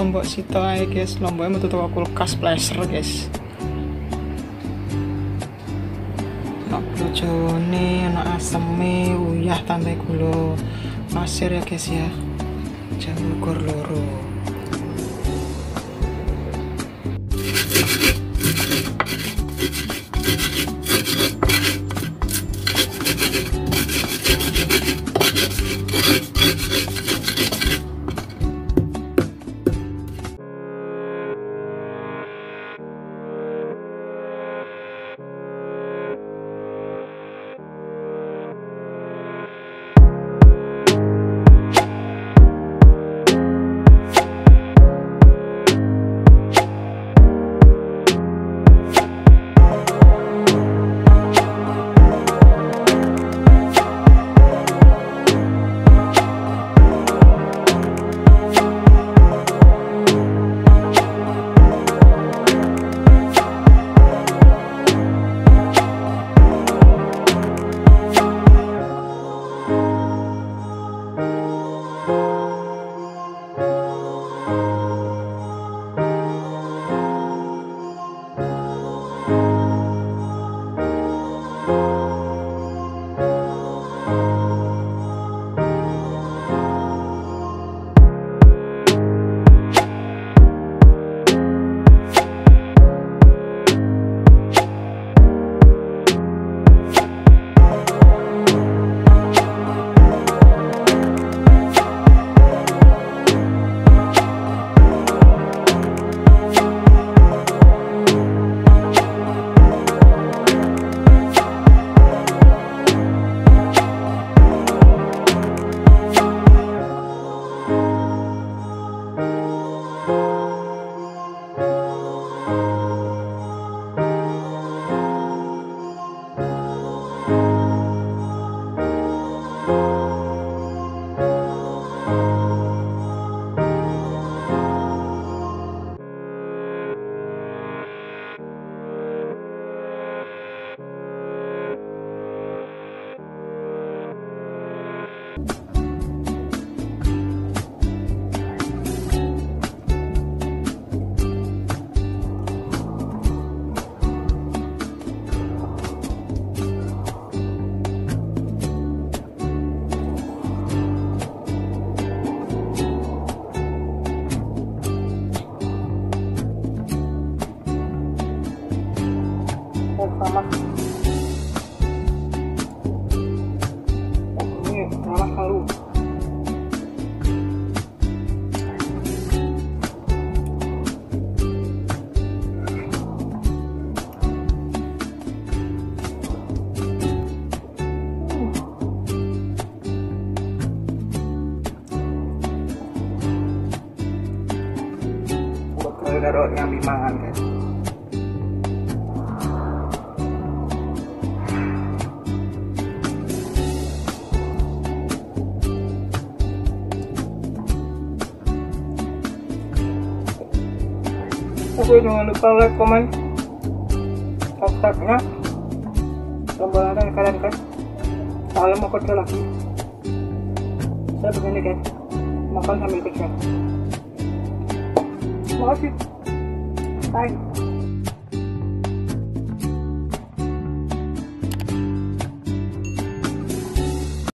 lombok sito ae guys, lomboknya metu teko kulkas pleser guys. Nak bojone, ana aseme, uyah tambah gula pasir ya guys ya. Jamur gor loro. Sama ini malah halu. Buat karo yang dimangan guys. Oke, jangan lupa like, komen, subscribe-nya. Tombol kalian kan. Saya mau kerja lagi. Saya begini guys, makan sambil kerja. Terima kasih. Bye.